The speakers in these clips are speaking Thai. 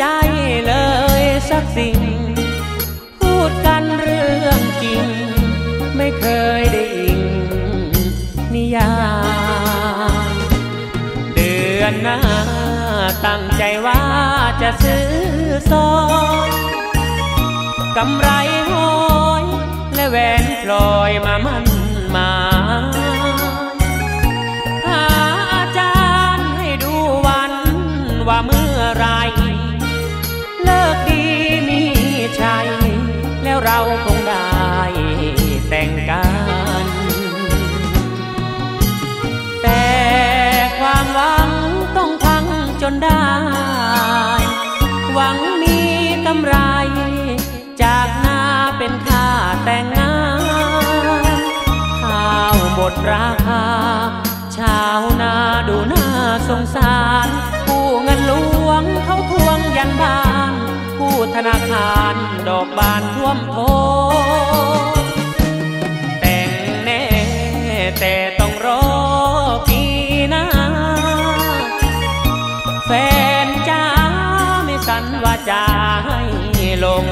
ใจเลยสักสิ่งพูดกันเรื่องจริงไม่เคยได้อิงนิยายเดือนหน้าตั้งใจว่าจะซื้อซอยกำไรห้อยและแหวนพลอยมามั่นหมายหาอาจารย์ให้ดูวันว่าเมื่อไรเลิกดีมีชัยแล้วเราคงได้แต่งกันแต่ความหวังต้องพังจนได้หวังมีกำไรจากหน้าเป็นค่าแต่งงานข้าวหมดราคาชาวนาดูน่าสงสารผู้เงินหลวงเขาทวงยันบ้านผู้ธนาคารดอกบานท่วมโทแต่งแน่แต่ต้องรอปีหน้าแฟนจ้าไม่สันว่าจะให้ลง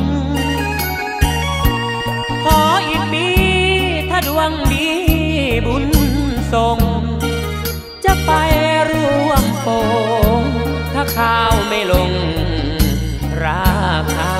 ขออีกปีถ้าดวงดีบุญส่งจะไปร่วมโปงถ้าข้าวไม่ลงราคา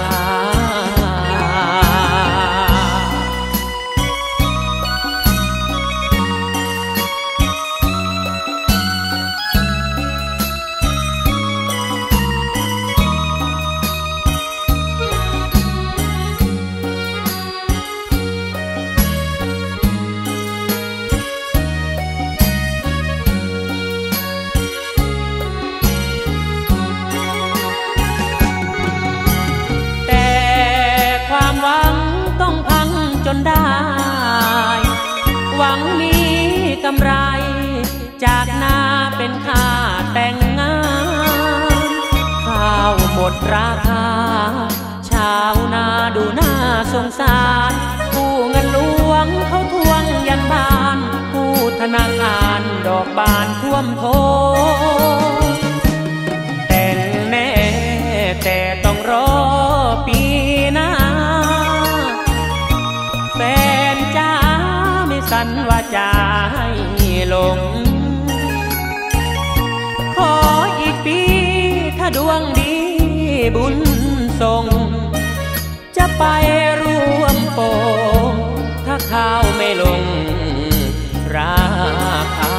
จนได้หวังมีกำไรจากหน้าเป็นค่าแต่งงานข้าวหมดราคาชาวนาดูน่าสงสารผู้เงินหลวงเขาทวงยันบ้านผู้ธนาคารดอกบานท่วมโทแต่งแน่แต่ต้องรอปีหน้าแฟนจ้าไม่สันว่าจะให้ลงขออีกปีถ้าดวงดีบุญส่งจะไปร่วมโปงถ้าข้าวไม่ลงราคา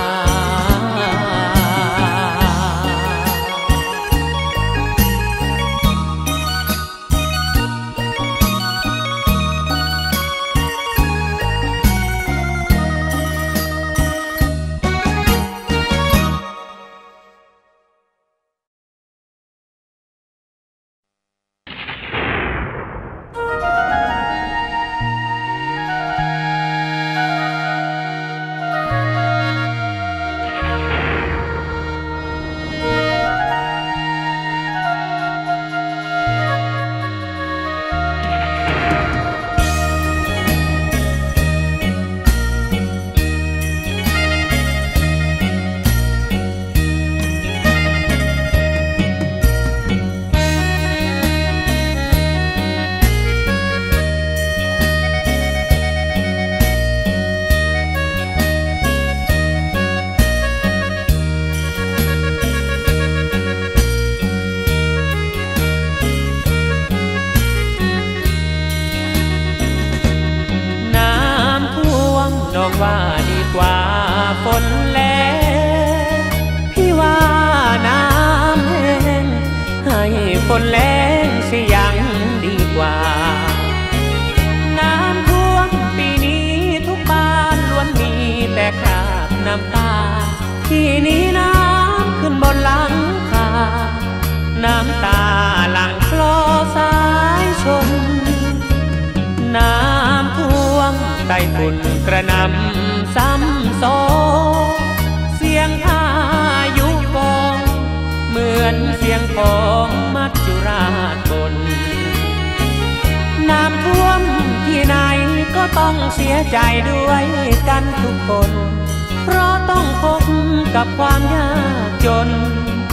ว่าดีกว่าฝนแล้งพี่ว่าน้ำแห้งให้ฝนแล้งสิยังดีกว่าน้ำท่วมปีนี้ทุกบ้านล้วนมีแต่คราบน้ำตาที่นี้น้ำขึ้นบนหลังคาน้ำตาหลั่งคลอสายชนน้ำท่วมใต้ฝุ่นกระหน่ำซ้ำซ้อนเสียงพายุกองเหมือนเสียงของมัจจุราชบนน้ำท่วมที่ไหนก็ต้องเสียใจด้วยกันทุกคนเพราะต้องพบกับความยากจน เห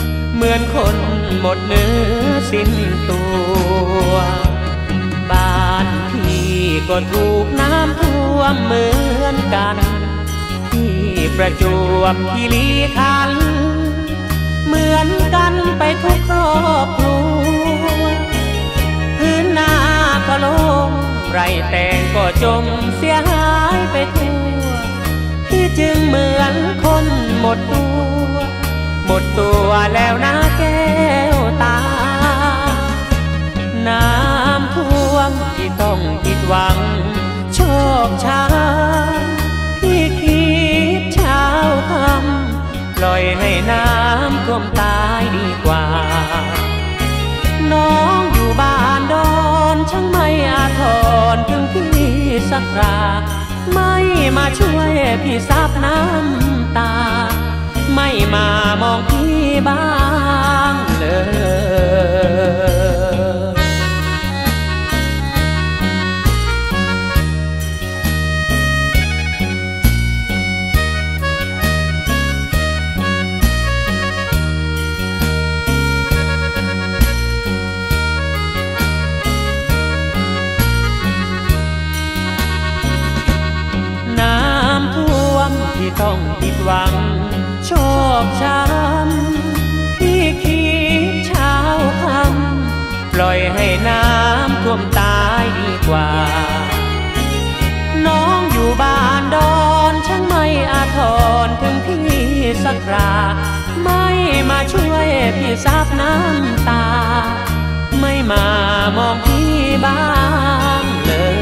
มือนคนหมดเนื้อสิ้นตัวบ้านพี่ก็ถูกน้ำท่วมเหมือนกันที่ประจวบคีรีขันธ์เหมือนกันไปทุกครอบครัวพื้นนาก็โล่งไรแต่งก็จมเสียหายไปทั่วที่จึงเหมือนคนหมดตัวแล้วนะแก้วตาน้ำท่วมที่ต้องผิดหวังโชคช้าที่คิดเช้าคำปล่อยให้น้ำท่วมตายดีกว่าน้องอยู่บ้านดอนช่างไม่อาทรถึงพี่สักราไม่มาช่วยพี่ซับน้ำตาไม่มามองพี่บ้างเลยน้ำท่วมที่ต้องผิดหวังโชคช้ำพี่คิดเช้าคำปล่อยให้น้ำท่วมตายดีกว่าน้องอยู่บ้านดอนช่างไม่อาทรถึงพี่สักราไม่มาช่วยพี่ซับน้ำตาไม่มามองพี่บ้างเลย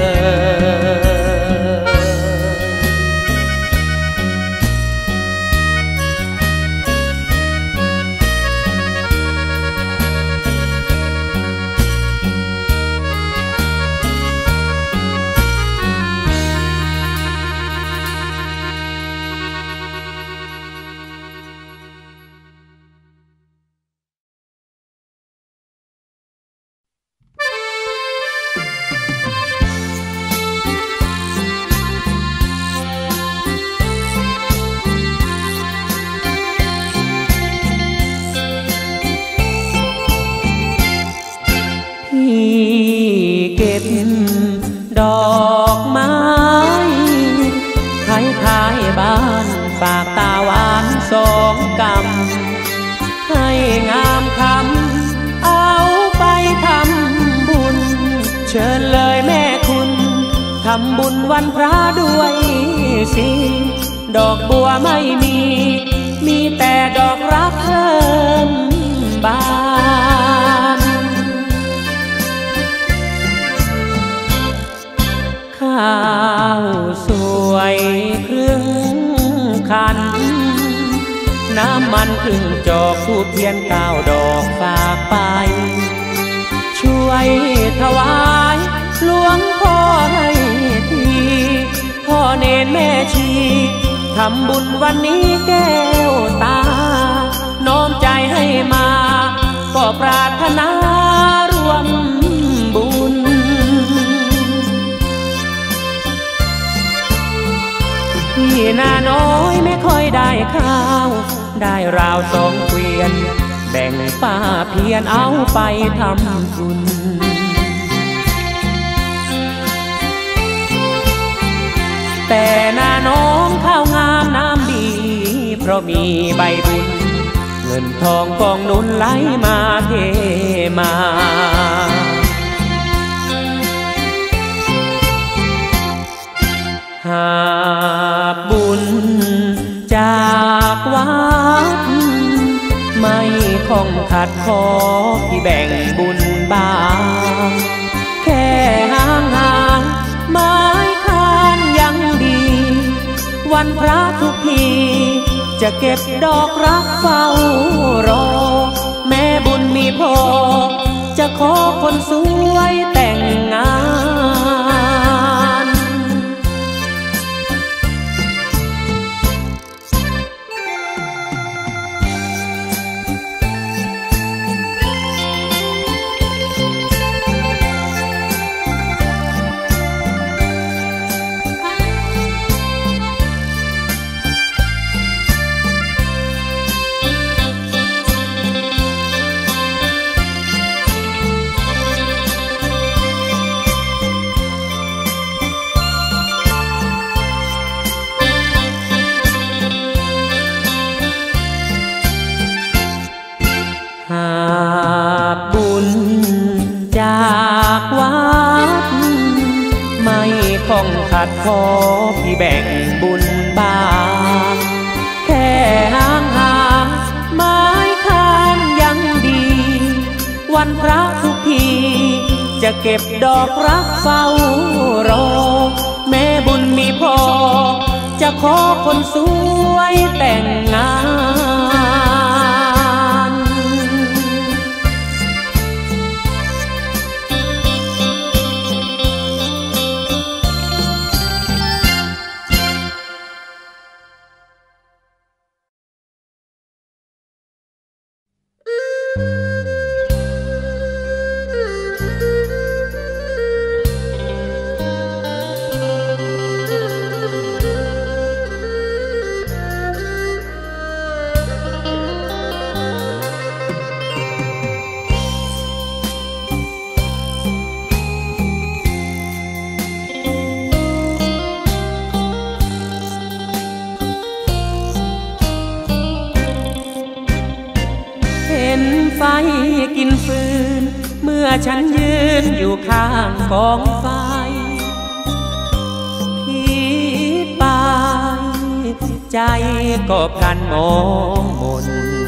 ดอกไม้ท้ายบ้านฝากตาหวานสองกำให้งามคำเอาไปทำบุญเชิญเลยแม่คุณทำบุญวันพระด้วยสิดอกบัวไม่มีแต่ดอกรักเพิ่มบานข้าวสวยครึ่งคันน้ำมันครึ่งจอกธูปเทียน9 ดอกฝากไปช่วยถวายหลวงพ่อให้ทีพ่อเนรแม่ชีทำบุญวันนี้แก้วตาน้อมใจให้มาก็ปรารถนารวมบุญพี่นาน้อยไม่ค่อยได้ข้าวได้ราว2 เกวียนแบ่งป้าเพียรเอาไปทำบุญแต่นาน้องข้าวงามน้ำดีเพราะมีใบบุญเงินทองกองนุนไหลมาเทมาหากบุญจากวัดไม่คงขัดขอพี่แบ่งบุญบางแค่ห่างไม้คานยังดีวันพระทุกทีจะเก็บดอกรักเฝ้ารอแม่บุญมีพอจะขอคนสวยแต่งงานสขอพี่แบ่งบุญบางแค่ห่างไม้คานยังดีวันพระทุกทีจะเก็บดอกรักเฝ้ารอแม่บุญมีพอจะขอคนสวยแต่งงานไฟกินฟืนเมื่อฉันยืนอยู่ข้างกองไฟคิดไปใจก็พลันมองมน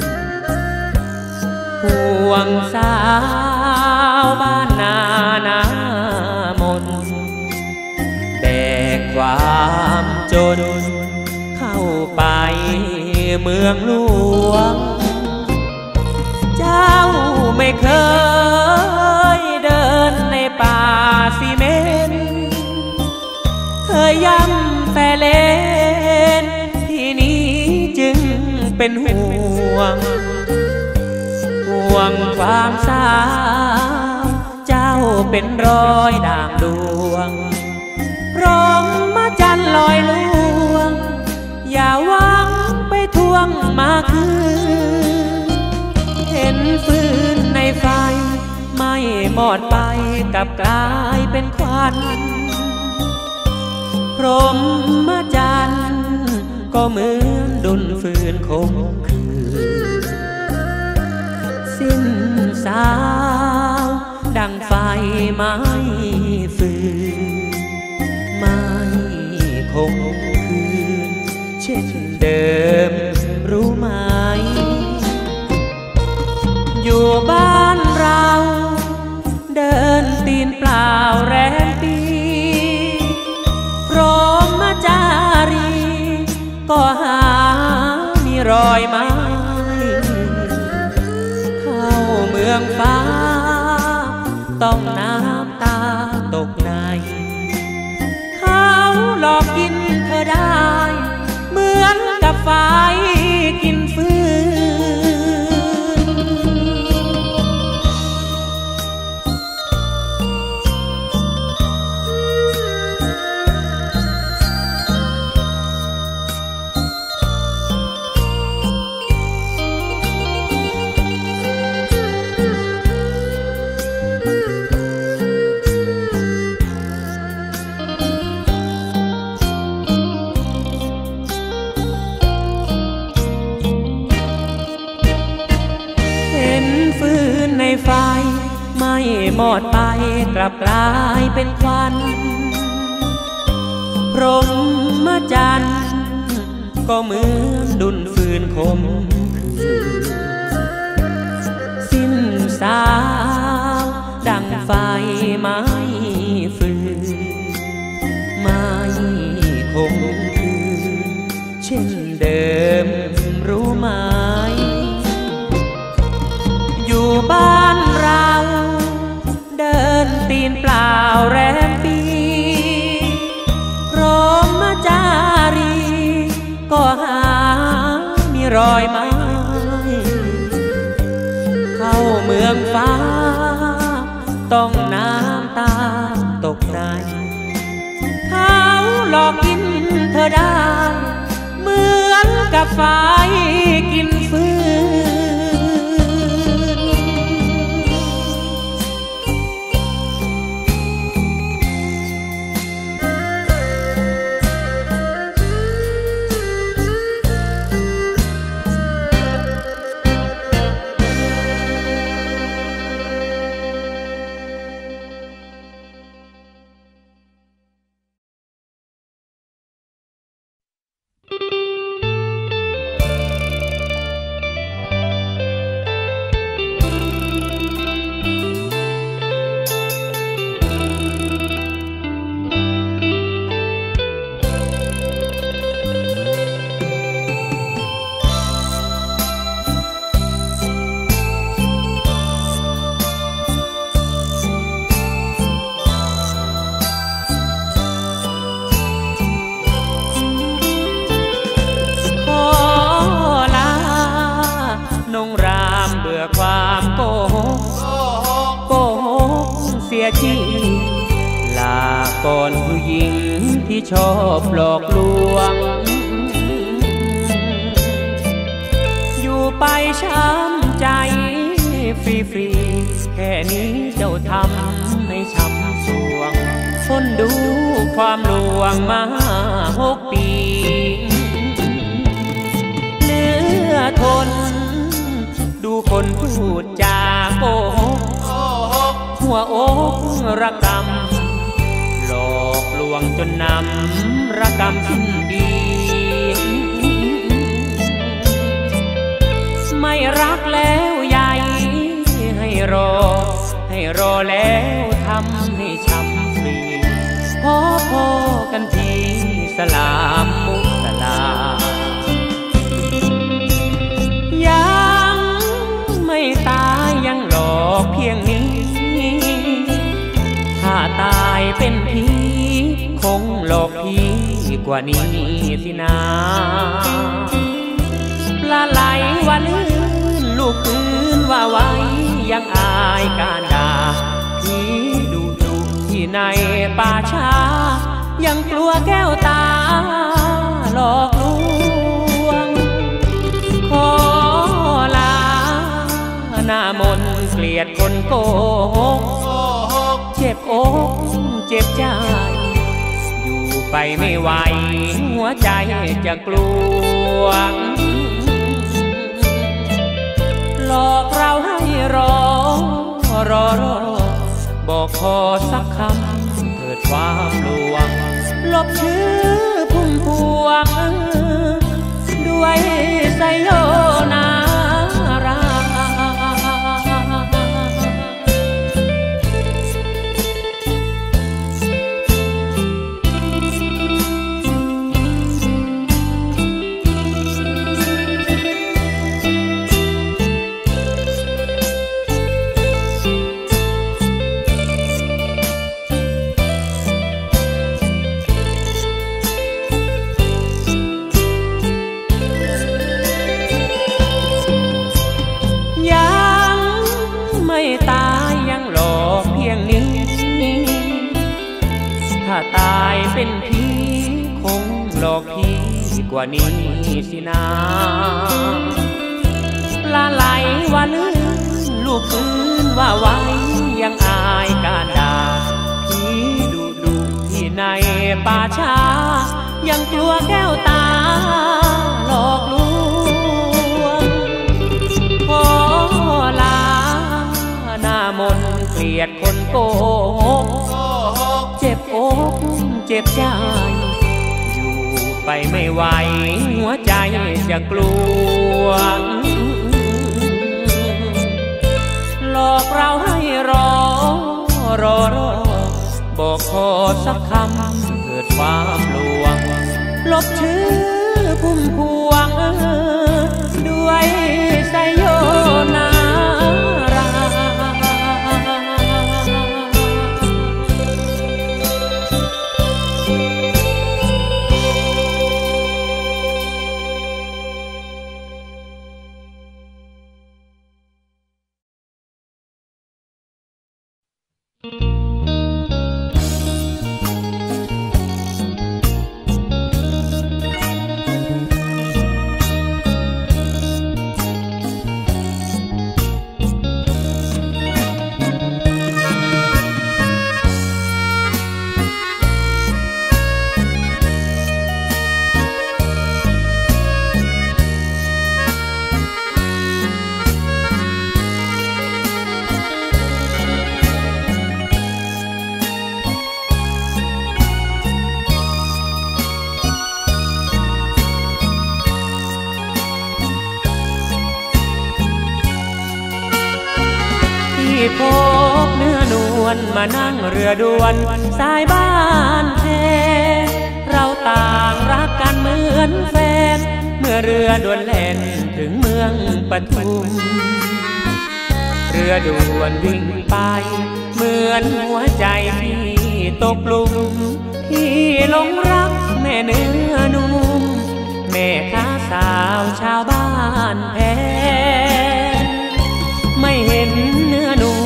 ห่วงสาวบ้านนานามนแบกความจนเข้าไปเมืองหลวงเจ้าไม่เคยเดินในป่าซีเมนต์เคยย้ำแต่เล่นที่นี้จึงเป็นห่วงความสาวเจ้าเป็นรอยด่างดวงพร้อมมาจันลอยลวงอย่าหวังไปทวงมาคืนเห็นฟืนในไฟไม่หมดไปกับกลายเป็นควันพรหมจันทร์ก็เหมือนดุลฟืนคมคืนสิ้นสาวดังไฟไม้ฟืนไม่คงคืนเช่นเดิมรู้ไหมอยู่บ้านเราเดินตีนเปล่าแรมปีพรหมจารีก็หามีรอยไม้เข้าเมืองฟ้าต้องน้ำตาตกในเขาหลอกกินเธอได้เหมือนกับไฟกินฟืไฟไม่หมดไปกลับกลายเป็นควันพรหมจันทร์ก็เหมือนดุลฟืนคมสิ้นสาวดังไฟไม้ฟืนไม่คงคืนเช่นเดิมรู้ไหมอยู่บ้านเราเดินตีนเปล่าแรมปีพรหมจารีก็หามีรอยไม้เข้าเมืองฟ้าต้องน้ำตาตกในเขาหลอกกินเธอได้เหมือนกับไฟกินฟืนยชีลาก่อนผู้หญิงที่ชอบหลอกลวงอยู่ไปช้ำใจฟรีๆแค่นี้เจ้าทำให้ช้ำสวงทนดูความลวงมา6 ปีเหลือทนดูคนพูดจาโกหกหัวอกระกำหลอกลวงจนนำระกำสิ้นดีไม่รักแล้วใหญ่ให้รอแล้วทำให้ช้ำฟรีพอกันทีสลามมุสลายังไม่ตายยังหลอกเพียงนี้ถ้าตายเป็นผีคงหลอกผีกว่านี้สินะปลาไหลว่าลื่นลูกปืนว่าไว้ยังอายการด่าผีดุที่ในป่าช้ายังกลัวแก้วตาหลอกลวงขอลาหน้ามนเกลียดคนโกหกเจ็บอกเจ็บใจอยู่ไปไม่ไหวหัวใจจะกลัวหลอกเราให้รอบอกขอสักคำเถิดความลวงลบชื่อพุ่มพวงด้วยไซโยนาราตายเป็นผีคงหลอกผีกว่านี้สินะปลาไหลว่าลื่นลูกปืนว่าไว้ยังอายการด่าผีดุที่ในป่าช้ายังกลัวแก้วตาหลอกลวงขอลาหน้ามนเกลียดคนโกหกเจ็บอกเจ็บใจอยู่ไปไม่ไหวหัวใจจะกลัวหลอกเราให้รอบอกขอสักคำเถิดความลวงลบชื่อพุ่มพวงด้วยไซโยนาราพบเนื้อนวลมานั่งเรือด่วนสายบ้านแท้เราต่างรักกันเหมือนแฟนเมื่อเรือด่วนแล่นถึงเมืองปทุมเรือด่วนวิ่งไปเหมือนหัวใจพี่ตกหลุมพี่หลงรักแม่เนื้อนุ่มแม่ค้าสาวชาวบ้านแพ้ไม่เห็นเนื้อนวล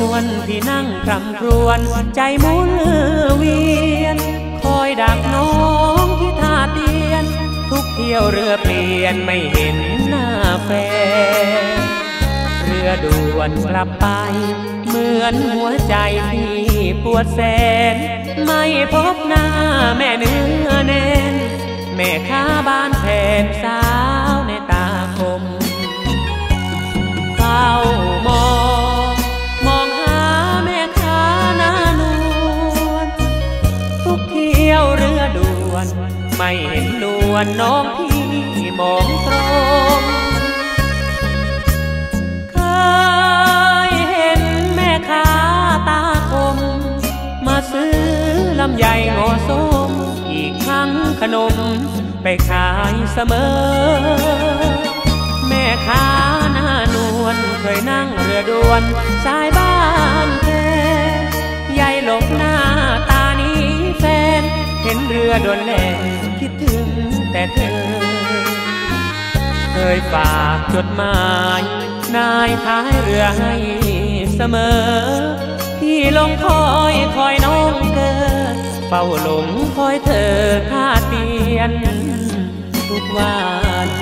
ที่นั่งคร่ำครวญใจหมุนเวียนคอยดักน้องที่ท่าเตียนทุกเที่ยวเรือเปลี่ยนไม่เห็นหน้าแฟนเรือด่วนกลับไปเหมือนหัวใจที่ปวดแสนไม่พบหน้าแม่เนื้อแน่นแม่ค้าบ้านแผนสาวในตาคมเฝ้ามองหาแม่ค้าหน้านวลทุกเที่ยวเรือด่วนไม่เห็นนวลน้องพี่มองตรงเคยเห็นแม่ค้าตาคมมาซื้อลำไยงอส้มอีกครั้งขนมไปขายเสมอแม่ค้าหน้านวลเคยนั่งเรือด่วนสายบ้านแท้ยายหลบหน้าตานี้แฟนเห็นเรือด่วนแล่นคิดถึงแต่เธอเคยฝากจดหมายนายท้ายเรือให้เสมอพี่ลงคอยน้องเกิดเฝ้าหลงคอยเธอท่าเตียนทุกวัน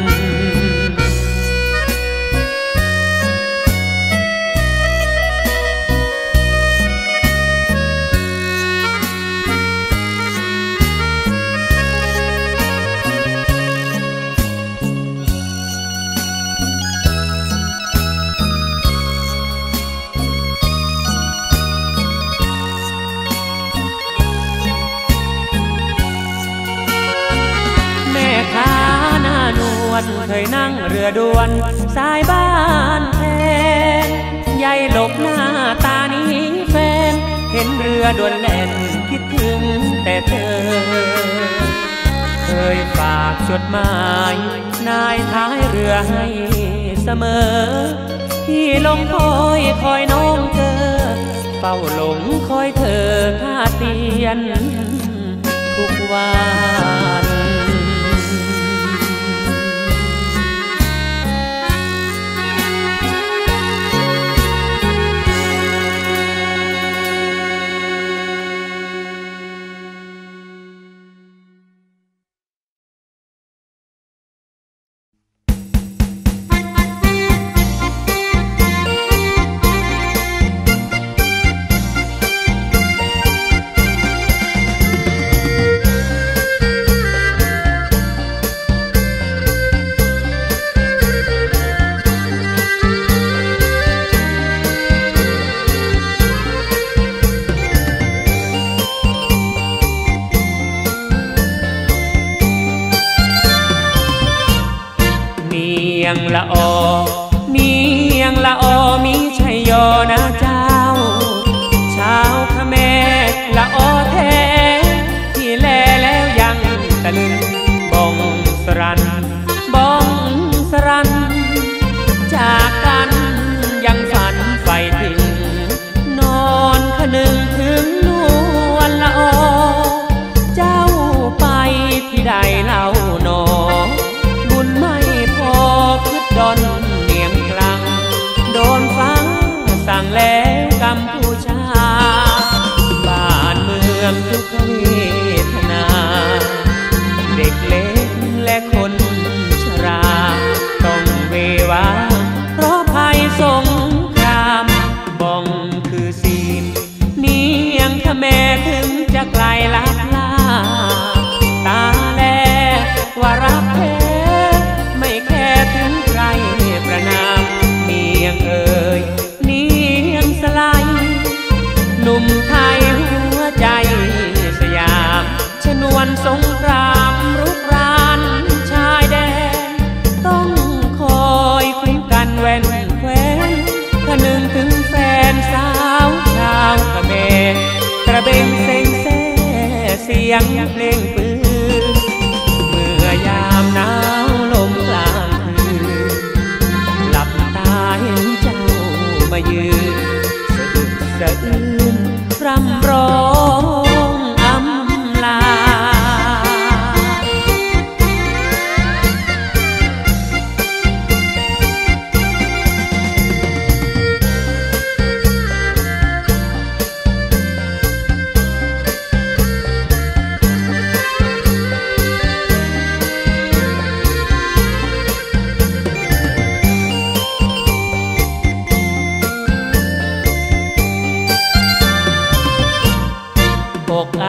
เคยนั่งเรือด่วนสายบ้านแทนยายหลบหน้าตานี้แฟนเห็นเรือด่วนแล่นคิดถึงแต่เธอเคยฝากจดหมายนายท้ายเรือให้เสมอที่ลงคอยน้องเธอเฝ้าหลงคอยเธอท่าเตียนทุกวันละออเนียงละออมีชัยโยนะเจ้าชาวขแมรละออแท้ที่แลแล้วยังตะลึงบ้องสรันบ้องสรันจากกันยังฝันใฝ่ถึงนอนคนึงถึงนวลละออเจ้าไปที่ใดเล่าหนอบุญไม่พอดอนเนียงกลางโดนฟังสั่งแล้วกัมพูชาบ้านเมืองทุกขเวทนาเด็กเล็กและคนชราต้องเววาเพราะภัยสงครามบ้องคือศีลเนียงขแม่ถึงจะไกลลับลาตาแลว่ารักแท้ไม่แค่ถึงใครประนามเนียงเอ่ยเนียงสลายหนุ่มไทยหัวใจสยามชนวนสงครามรุกรานชายแดนต้องคอยคุ้มกันแว่นแคว้นคนึงถึงแฟนสาวชาวเขมรกระเบงเซ็งแซ่เสียงเพลงปืนเมื่อยามหนาวลมกลางคืนหลับตาเห็นเจ้ามายืนสะอึกสะอื้นรำร้องอำลา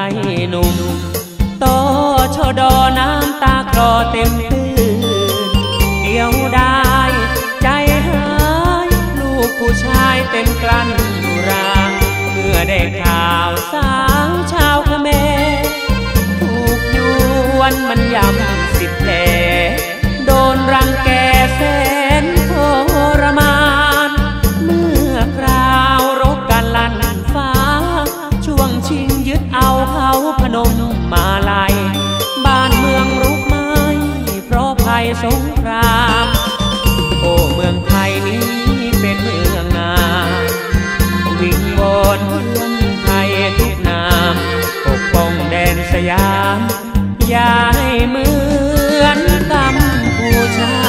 หนุ่มโตชดอน้ำตาคลอเต็มตื้นเดียวได้ใจหายลูกผู้ชายเต็มกลั้นสุราเมื่อได้ข่าวสาวชาวเขมรถูกยวนมันยำ10 แผลโดนรังแกแสนทรมานเมื่อคราวรบกันลั่นฟ้าช่วงชิงยึดเอาเขาพนมมาลัยบ้านเมืองรุกไหม้เพราะภัยสงครามโอ้เมืองไทยนี้เป็นเมืองงามวิงวอนเพื่อนไทยทุกนามปกป้องแดนสยามอย่าให้เหมือนกัมพูชา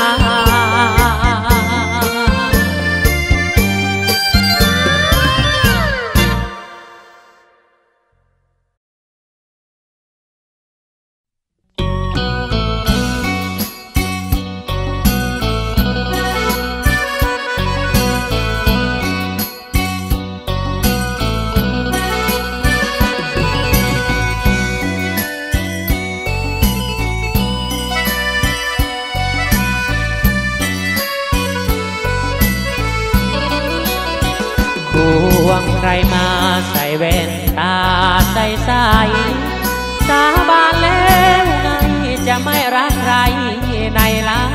ควงใครมาใส่แว่นตาใส่สายสาบานแล้วไงจะไม่รักใครในลา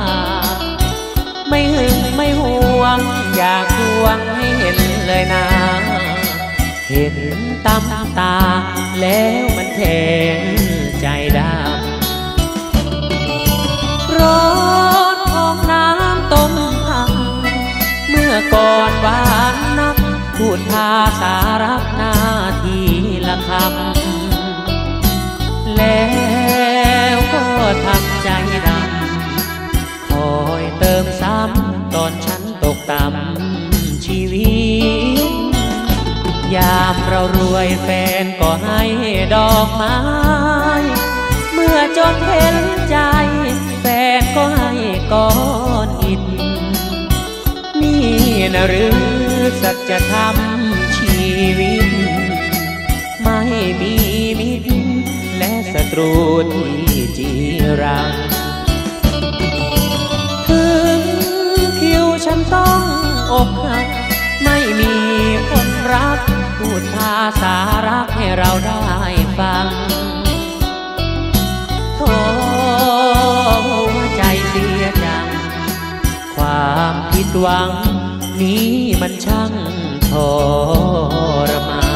ไม่หึงไม่ห่วงอยากทวงให้เห็นเลยนะเห็นตำตาแล้วมันแทงใจดำร้อนของน้ำต้มหักเมื่อก่อนหวานนักพูดภาษารักนาทีละคำแล้วก็ทำใจดำคอยเติมซ้ำตอนฉันตกต่ำชีวิตยามเรารวยแฟนก็ให้ดอกไม้เมื่อจนเห็นใจแฟนก็ให้ก้อนอิฐนี่นะหรือสัจธรรมชีวิตไม่มีมิตรและศัตรูที่จีรังถึงคิวฉันต้องอกหักไม่มีคนรักพูดภาษารักให้เราได้ฟังโธ่หัวใจเสียจังความผิดหวังนี้มันช่างทรมาน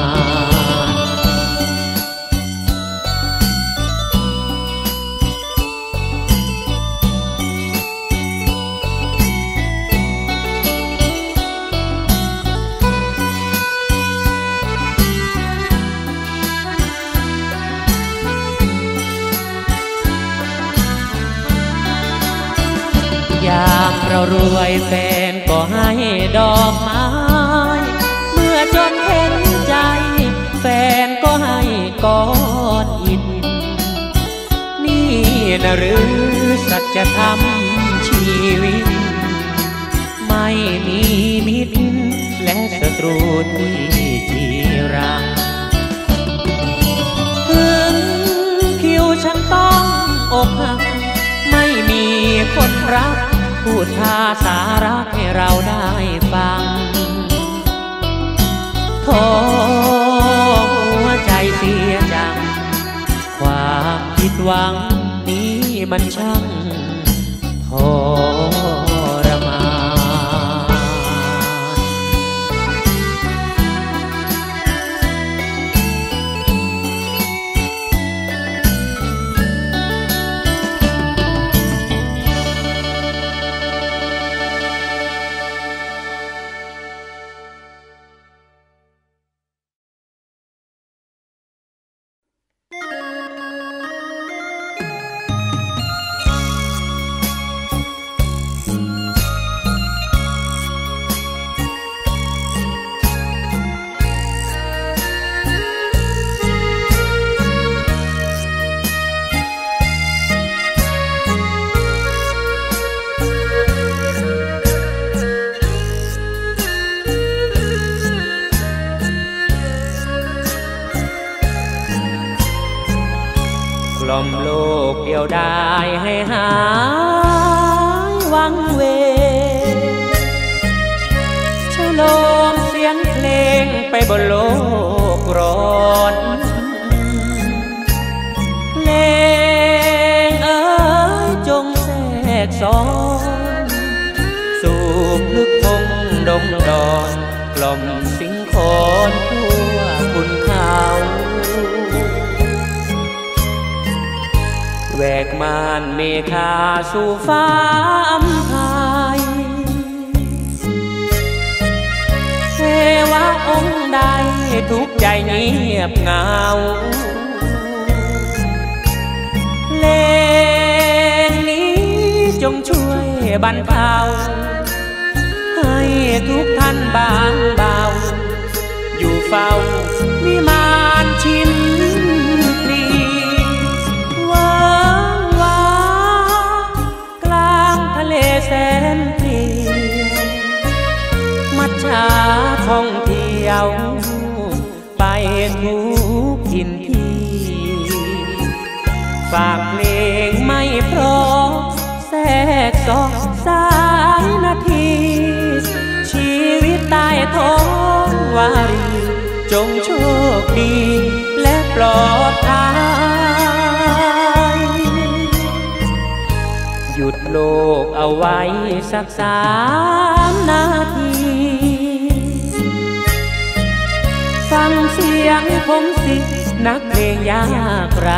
ยามเรารวยแฟนก็ให้ดอกไม้เมื่อจนเห็นใจแฟนก็ให้ก้อนอิฐนี่นะหรือสัจธรรมชีวิตไม่มีมิตรและศัตรูที่จีรังถึงคิวฉันต้องอกหักไม่มีคนรักพูดภาษารักให้เราได้ฟังโธ่หัวใจเสียจังความผิดหวังนี้มันช่างทรมานเล่อมโลกเดียวดายให้หายวังเวฉลมเสียงเพลงไปบนโลกร้อนเพลงเอ๋ยจงแทรกซ้อนสู่ลึกพงดงดอนกล่อมสิงคอนทั่วคุณเขาแวกม่านเมฆาสู่ฟ้าอำไพเทวะองค์ใดทุกใจเงียบเหงาเพลงนี้จงช่วยบรรเทาให้ทุกท่านบางเบาอยู่เฝ้าวิมานชินปลีว้างว้ากลางทะเลแสนเปลี่ยวมัจฉาท่องเที่ยวไปทุกถิ่นที่ฝากเพลงไม่เพราะแทรกซ้อนสายนาทีชีวิตใต้ท้องวารีจงโชคดีและปลอดภัยหยุดโลกเอาไว้สัก3 นาทีฟังเสียงผมสินักเพลงยากไร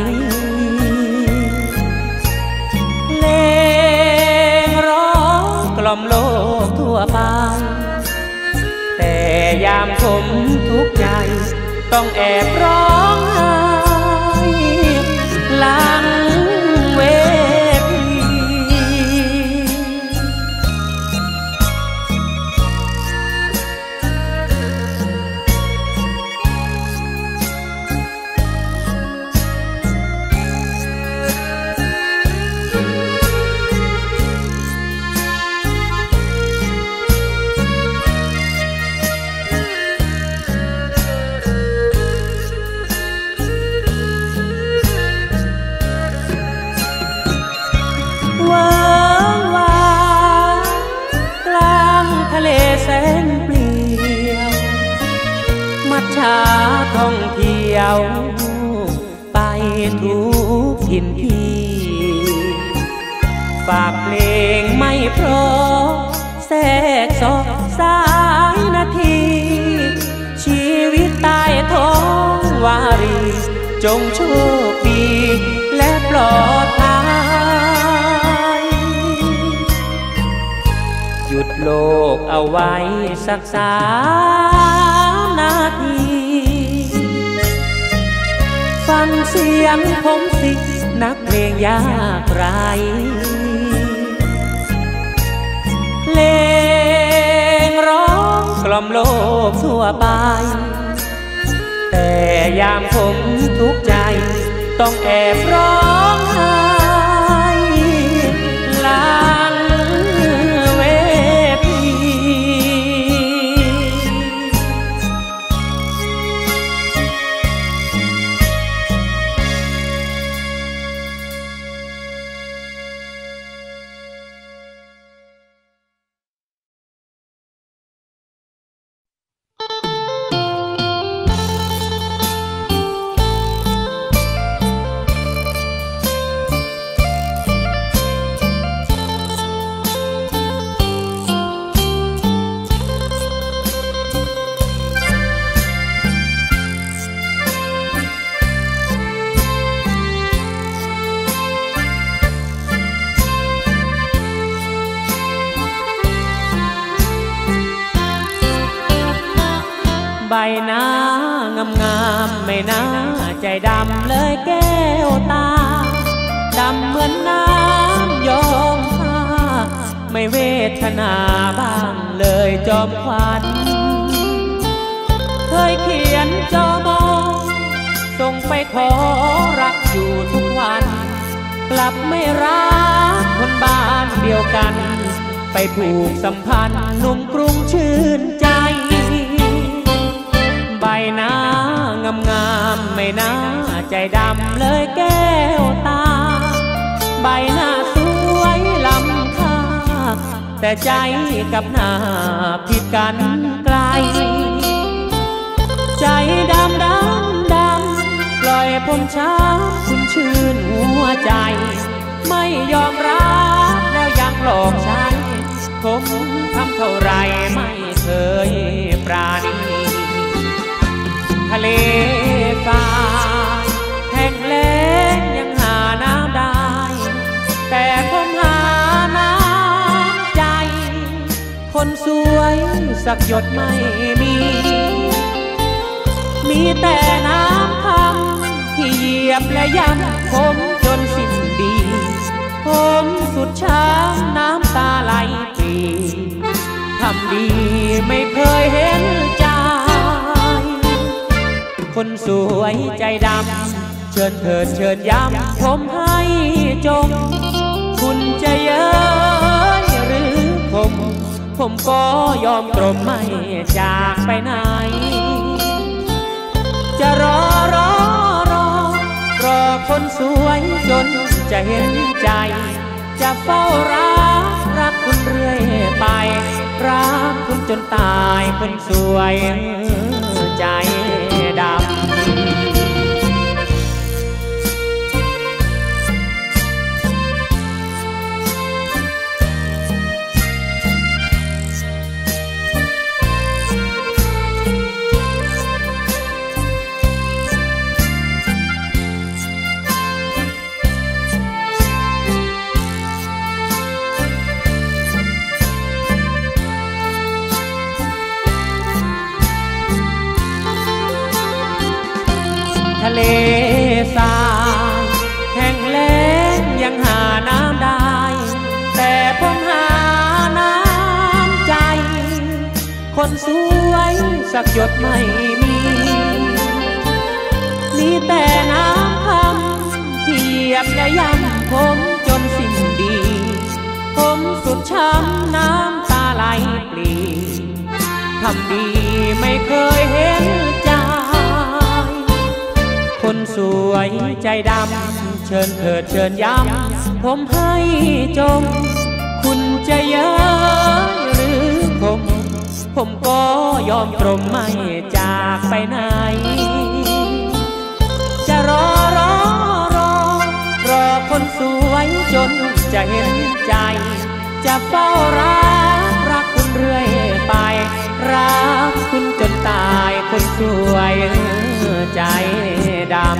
เพลงร้องกล่อมโลกทั่วไปแต่ยามผมทุกข์ใจต้องแอบร้องไห้หลังเวทีแสนเปลี่ยวมัจฉาท่องเที่ยวไปทุกถิ่นที่ฝากเพลงไม่เพราะแทรกซ้อนสายนาทีชีวิตใต้ท้องวารีจงโชคดีและปลอดภัยหยุดโลกเอาไว้สัก3 นาทีฟังเสียงผมสินักเพลงยากไรเพลงร้องกล่อมโลกทั่วไปแต่ยามผมทุกข์ใจต้องแอบร้องไห้หลังเวที ใบหน้างามๆไม่น่าใจดำเลยแก้วตาดำเหมือนน้ำยอมผ้าไม่เวทนาบ้างเลยจอมขวัญเคยเขียนจอมองส่งไปขอรักอยู่ทุกวันกลับไม่รักคนบ้านเดียวกันไปผูกสัมพันธ์หนุ่มกรุงชื่นใจใบหน้างามๆไม่น่าใจดำเลยแก้วตาใบหน้าสวยล้ำค่าแต่ใจกับหน้าผิดกันไกลใจดำปล่อยผมช้าคุณชื่นหัวใจไม่ยอมรับแล้วยังหลอกฉันผมทำเท่าไรไม่เคยปราณีทะเลทรายแห้งแล้งยังหาน้ำได้แต่ผมหาน้ำใจคนสวยสักหยดไม่มีแต่น้ำพังที่เหยียบและย้ำผมจนสิ้นดีผมสุดช้ำน้ำตาไหลปีทำดีไม่เคยเห็นใจคนสวยใจดำเชิญเถิดเชิญย้ำผมให้จงคุณจะเย้ยหรือผมก็ยอมตรมไม่จากไปไหนจะรอคนสวยจนจะเห็นใจจะเฝ้ารักคุณเรื่อยไปรักคุณจนตายคนสวยใจดำทะเลทรายแห้งแล้งยังหาน้ำได้แต่ผมหาน้ำใจคนสวยสักหยดไม่มีแต่น้ำพังที่เหยียบและย้ำผมจนสิ้นดีผมสุดช้ำน้ำตาไหลปลีทำดีไม่เคยเห็นใจคนสวยใจดำเชิญเถิดเชิญย้ำผมให้จงคุณจะเย้ยหรือผมก็ยอมตรมไม่จากไปไหนจะรอคนสวยจนจะเห็นใจจะเฝ้ารักคุณเรื่อยไปรักคุณจนตายคนสวยใจดำ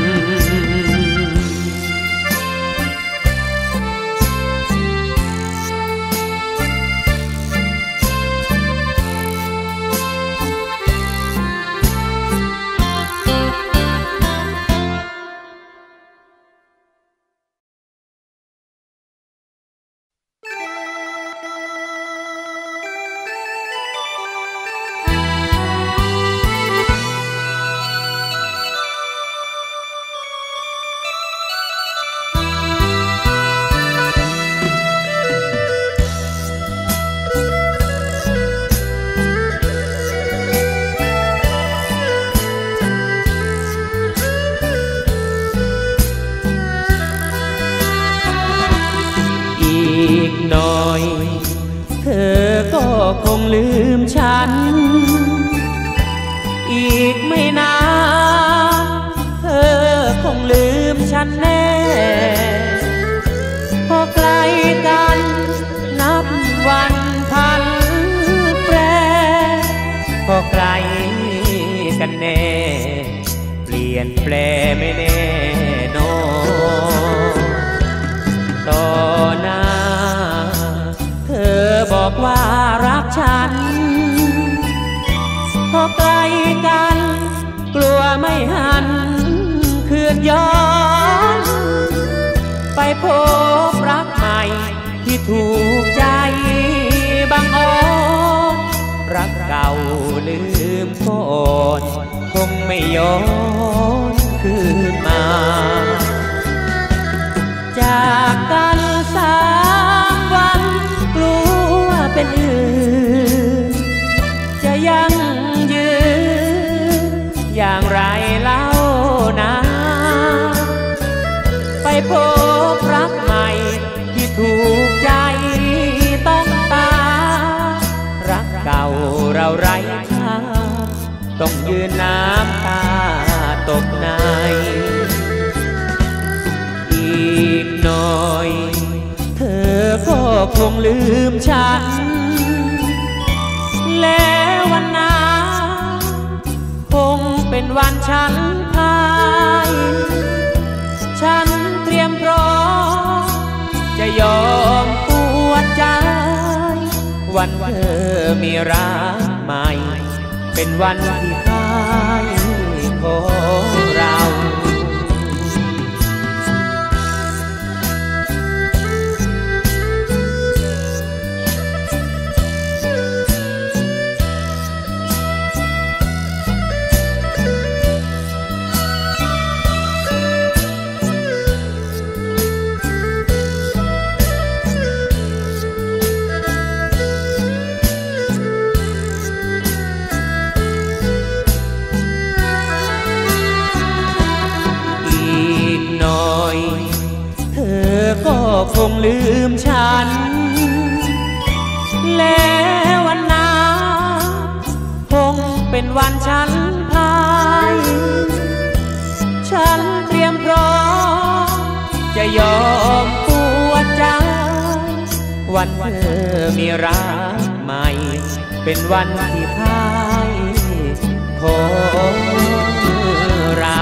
เธอก็คงลืมฉันอีกไม่นานเธอคงลืมฉันแน่พอไกลกันนับวันพันแปรพอไกลกันแน่เปลี่ยนแปลไม่แน่นอนต่อหน้าเธอบอกว่ารักฉันพอไกลกันกลัวไม่หันคืนย้อนไปพบรักใหม่ที่ถูกใจบังอ่อนรักเก่าลืมก่อนคงไม่ย้อนคืนมาจากกัน3 วันกลัวเป็นอื่นจะยังยืนอย่างไรเล่านะพบรักใหม่ที่ถูกใจต้องตารักเก่าเราไร้ค่าต้องยืนน้ำตาตกในอีกหน่อยเธอก็คงลืมฉันแล้ววันนั้นคงเป็นวันฉันพายฉันเตรียมพร้อมจะยอมปวดใจวันเธอมีรักใหม่เป็นวันที่พายของเราก็คงลืมฉันแล้ววันนั้นคงเป็นวันฉันพายฉันเตรียมพร้อมจะยอมปวดใจวันเธอมีรักใหม่เป็นวันที่พายของเรา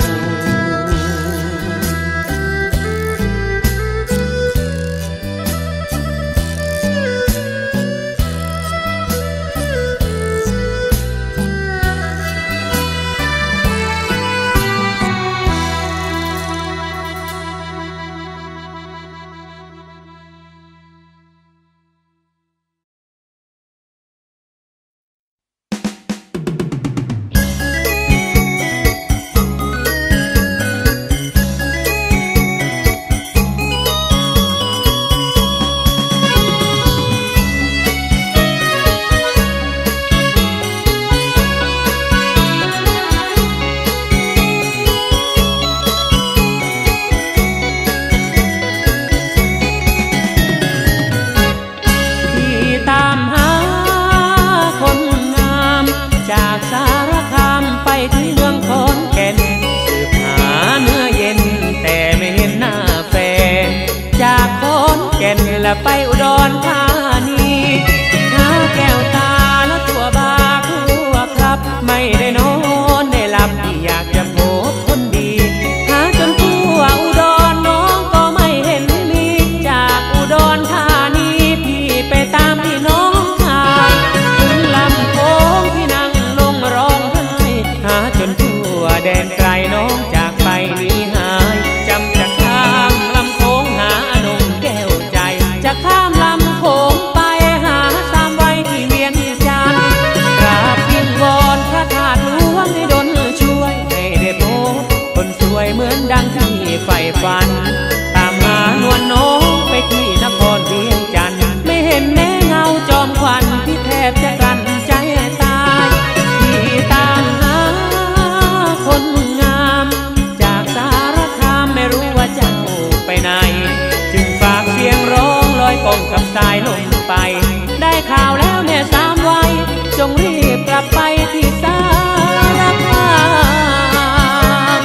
ไปอุดรธานีหาแก้วตาและตัวบาทั่วครับไม่ได้นอนได้หลับที่อยากจะพบคนดีหาจนทั่วอุดรน้องก็ไม่เห็นมีจากอุดรธานีพี่ไปตามพี่น้องชายถึงลำโพงพี่นั่งลงร้องไห้หาจนทั่วแดนไกลน้องจากไปนี้หายจำจะข้ามลำโพงหาอนงแก้วใจจะข้ามลำโขงไปหาสามไว้ที่เวียนจันทร์กราบวิงวอนพระธาตุหลวงให้ดลช่วยให้ได้พบคนสวยเหมือนดังที่ใฝ่ฝันตามหานวลน้องไปที่นครเวียงจันทร์ไม่เห็นแม่เงาจอมขวัญที่แทบจะกลั้นใจตายที่ตามหาคนงามจากสารคามไม่รู้ว่าเจ้าไปไหนจึงฝากเสียงร้องลอยปองกับสายลมไปได้ข่าวแล้วแม่สามวัยจงรีบกลับไปที่สารคาม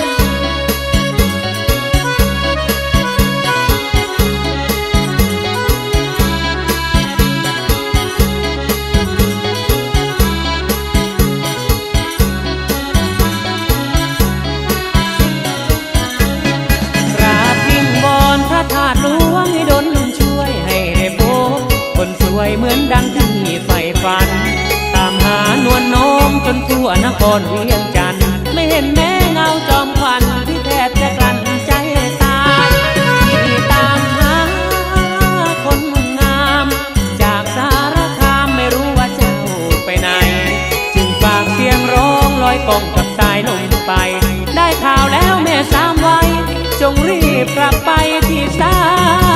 กราบวิงวอนพระธาตุหลวงให้ดลช่วยให้ได้พบคนสวยเหมือนดังที่ใฝ่ฝันตามหานวลน้องจนทั่วนครเวียงจันทร์ไม่เห็นแม่เงาจอมขวัญที่แทบจะกลั้นใจตายที่ตามหาคนงามจากสารคามไม่รู้ว่าเจ้าไปไหนจึงฝากเสียงร้องลอยปองกับสายลมไปได้ข่าวแล้วแม่สามวัยจงรีบกลับไปที่สาร